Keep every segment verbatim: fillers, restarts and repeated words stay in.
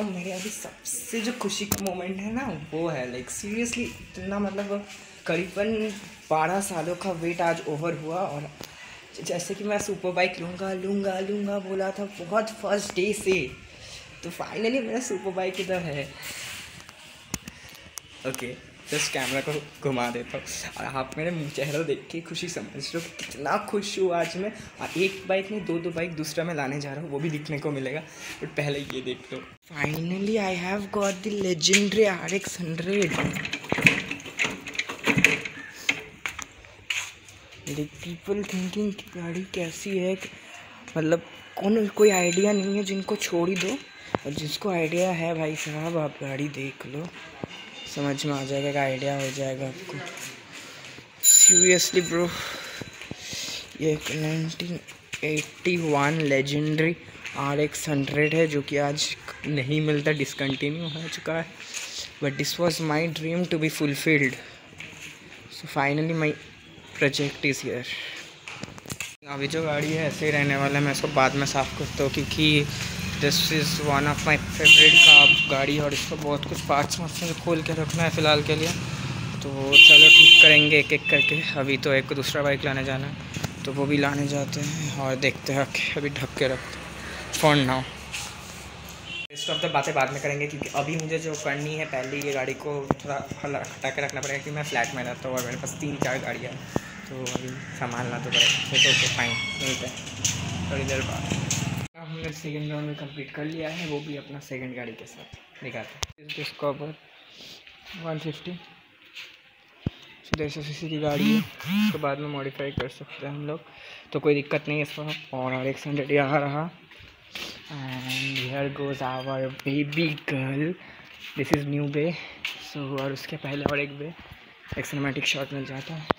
बताऊँ, मेरे अभी सबसे जो खुशी का मोमेंट है ना वो है लाइक सीरियसली इतना मतलब करीबन बारह सालों का वेट आज ओवर हुआ। और जैसे कि मैं सुपर बाइक लूँगा लूँगा लूँगा बोला था बहुत फर्स्ट डे से, तो फाइनली मेरा सुपर बाइक इधर है। ओके जस्ट कैमरा को घुमा देता हूँ और आप मेरे मुँह चेहरा देख के खुशी समझ लो कितना खुश हूँ आज मैं। और एक बाइक नहीं दो दो बाइक दूसरा मैं लाने जा रहा हूँ, वो भी दिखने को मिलेगा, बट पहले ये देख लो। Finally I have got the legendary R X hundred. People thinking की गाड़ी कैसी है, मतलब कौन कोई आइडिया नहीं है जिनको छोड़ ही दो, और जिसको आइडिया है भाई साहब आप गाड़ी देख लो, समझ में आ जाएगा, आइडिया हो जाएगा आपको। सीरियसली ब्रो, ये एक nineteen eighty one legendary R X hundred है जो कि आज नहीं मिलता, डिसकंटिन्यू हो चुका है, but this was my dream to be fulfilled, so finally my project is here. अभी जो गाड़ी है ऐसे ही रहने वाला है, मैं इसको बाद में साफ़ करता हूँ क्योंकि this is one of my favourite का गाड़ी और इसको बहुत कुछ पार्ट्स वार्ट्स से खोल के रखना है फ़िलहाल के लिए। तो चलो ठीक करेंगे एक एक करके। अभी तो एक दूसरा बाइक लाने जाना है तो वो भी लाने जाते हैं और देखते हैं, अभी ढक के रखते हैं for now. Rest of the बातें बाद में करेंगे क्योंकि अभी मुझे जो करनी है पहले ये गाड़ी को थोड़ा हटा के रखना पड़ेगा क्योंकि मैं फ्लैट में रहता हूँ और मेरे पास तीन चार गाड़ियाँ हैं, तो अभी संभालना तो पड़ेगा। तो ओके फाइन, मिलते हैं थोड़ी देर बाद। हमने सेकंड राउंड में कंप्लीट कर लिया है, वो भी अपना सेकंड गाड़ी के साथ दिखाते हैं। डिस्कवर वन फिफ्टी डेढ़ सौ सी सी की गाड़ी है, उसके बाद में मॉडिफाई कर सकते हैं हम लोग, तो कोई दिक्कत नहीं है इसमें। और आर एक्स हंड्रेड यहाँ रहा and here goes our baby girl, this is new bae. So और उसके पहले और एक बे एक सिनेमैटिक शॉट मिल जाता है।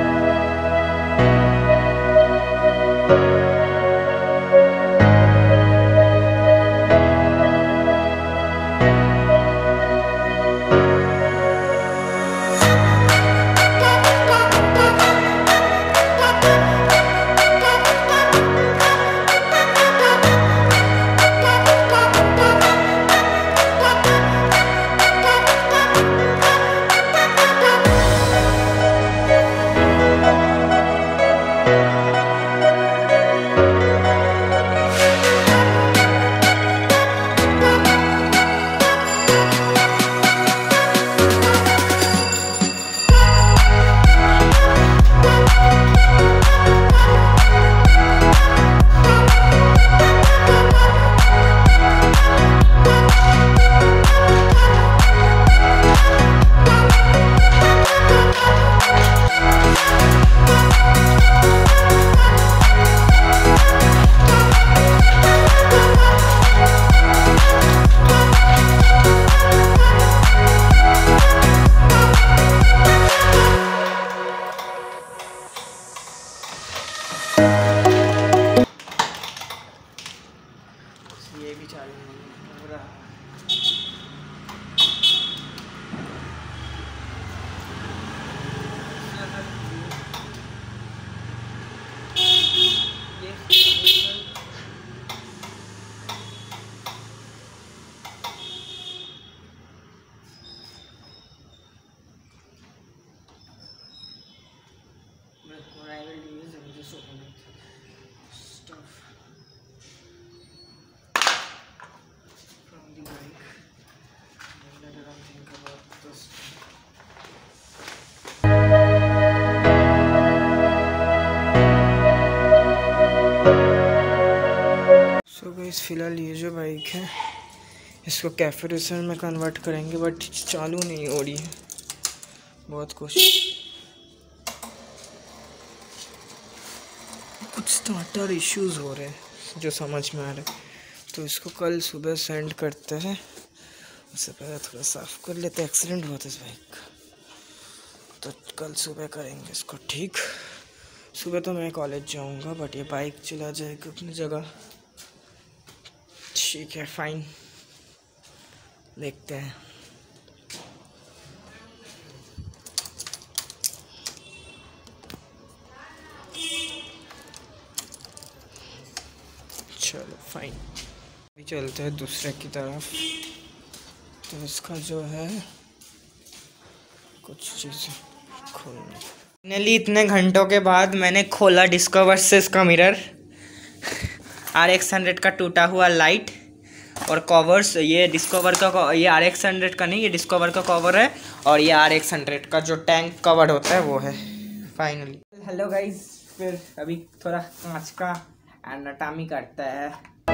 ये भी चालू नहीं हो रहा। What I will do is I will just open it. Stuff from the bike. And let everyone think about this. So guys, फिलहाल ये जो बाइक है इसको कैफे रेसर में कन्वर्ट करेंगे, बट चालू नहीं हो रही है, बहुत कोशिश, कुछ स्टार्टर इश्यूज हो रहे हैं जो समझ में आ रहे हैं, तो इसको कल सुबह सेंड करते हैं। उससे पहले थोड़ा साफ़ कर लेते, एक्सीडेंट हुआ था इस बाइक का, तो कल सुबह करेंगे इसको ठीक। सुबह तो मैं कॉलेज जाऊंगा बट ये बाइक चला जाएगा अपनी जगह, ठीक है फाइन, देखते हैं। चलो फाइन, अभी चलते हैं दूसरे की तरफ। तो इसका जो है कुछ चीज़ें खोलना। फाइनली इतने घंटों के बाद मैंने खोला डिस्कवर से इसका मिरर, आर एक्स हंड्रेड का टूटा हुआ लाइट और कवर्स। ये डिस्कवर का, ये आर एक्स हंड्रेड का नहीं, ये डिस्कवर का कवर है और ये आर एक्स हंड्रेड का जो टैंक कवर होता है वो है। फाइनली हेलो गाइस, फिर अभी थोड़ा कांच का एनाटॉमी करता है।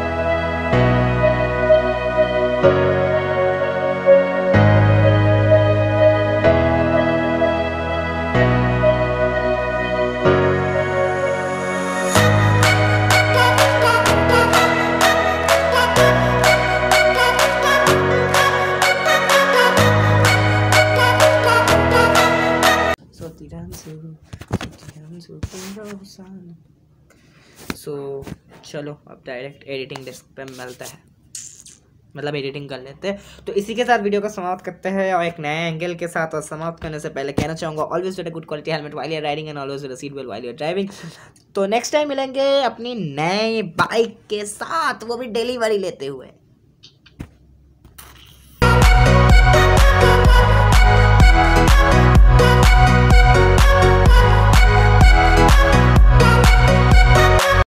सो so, चलो अब डायरेक्ट एडिटिंग डेस्क पे मिलता है, मतलब एडिटिंग कर लेते हैं। तो इसी के साथ वीडियो को समाप्त करते हैं और एक नए एंगल के साथ। और समाप्त करने से पहले कहना चाहूँगा always wear a good quality helmet while you are riding and always wear a seat belt while you are driving. तो नेक्स्ट टाइम मिलेंगे अपनी नई बाइक के साथ, वो भी डिलीवरी लेते हुए।